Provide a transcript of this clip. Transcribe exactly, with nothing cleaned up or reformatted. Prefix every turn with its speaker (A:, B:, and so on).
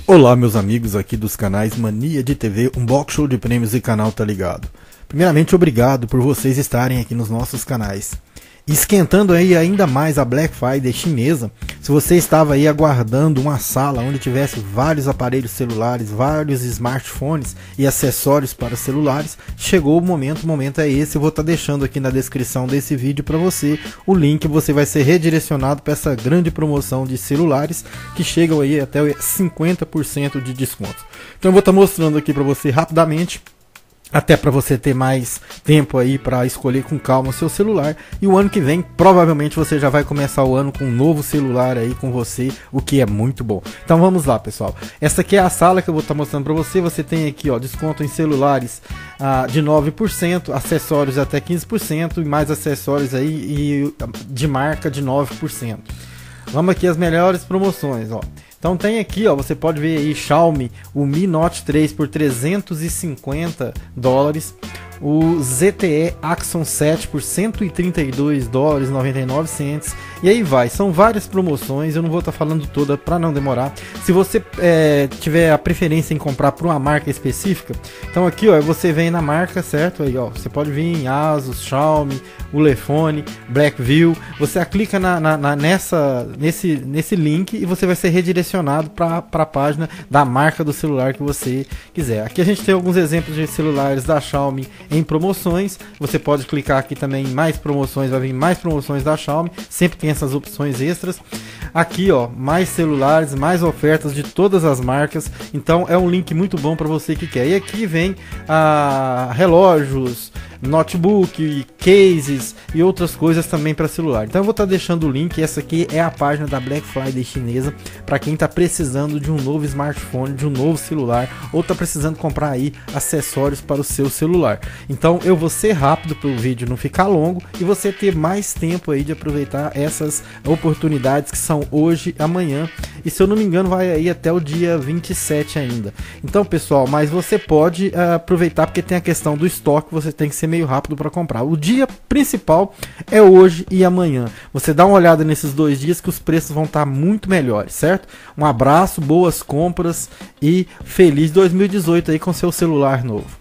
A: Olá meus amigos aqui dos canais Mania de T V, Unbox Show de Prêmios e Canal Tá Ligado. Primeiramente, obrigado por vocês estarem aqui nos nossos canais. Esquentando aí ainda mais a Black Friday chinesa, se você estava aí aguardando uma sala onde tivesse vários aparelhos celulares, vários smartphones e acessórios para celulares, chegou o momento, o momento é esse. Eu vou estar deixando aqui na descrição desse vídeo para você o link, você vai ser redirecionado para essa grande promoção de celulares que chegam aí até cinquenta por cento de desconto. Então eu vou estar mostrando aqui para você rapidamente, até para você ter mais tempo aí para escolher com calma o seu celular. E o ano que vem provavelmente você já vai começar o ano com um novo celular aí com você, o que é muito bom. Então vamos lá, pessoal, essa aqui é a sala que eu vou estar mostrando para você. Você tem aqui, ó, desconto em celulares ah, de nove por cento, acessórios até quinze por cento e mais acessórios aí e de marca de nove por cento. Vamos aqui as melhores promoções, ó. Então tem aqui, ó, você pode ver aí Xiaomi, o Mi Note três por trezentos e cinquenta dólares, o Z T E Axon sete por cento e trinta e dois dólares e noventa e nove centavos, e aí vai, são várias promoções, eu não vou estar falando toda para não demorar. Se você é, tiver a preferência em comprar por uma marca específica, então aqui, ó, você vem na marca, certo? Aí, ó, você pode vir em Asus, Xiaomi, Ulefone, Blackview, você clica na, na, na, nessa, nesse, nesse link e você vai ser redirecionado para a página da marca do celular que você quiser. Aqui a gente tem alguns exemplos de celulares da Xiaomi em promoções. Você pode clicar aqui também em mais promoções, vai vir mais promoções da Xiaomi, sempre tem essas opções extras. Aqui, ó, mais celulares, mais ofertas de todas as marcas. Então é um link muito bom para você que quer. E aqui vem ah, relógios, notebook, cases e outras coisas também para celular. Então eu vou estar deixando o link. Essa aqui é a página da Black Friday chinesa para quem está precisando de um novo smartphone, de um novo celular, ou está precisando comprar aí acessórios para o seu celular. Então eu vou ser rápido para o vídeo não ficar longo e você ter mais tempo aí de aproveitar essas oportunidades que são hoje e amanhã, e se eu não me engano vai aí até o dia vinte e sete ainda. Então pessoal, mas você pode uh, aproveitar, porque tem a questão do estoque, você tem que ser meio rápido para comprar. O dia principal é hoje e amanhã. Você dá uma olhada nesses dois dias que os preços vão estar muito melhores, certo? Um abraço, boas compras e feliz dois mil e dezoito aí com seu celular novo.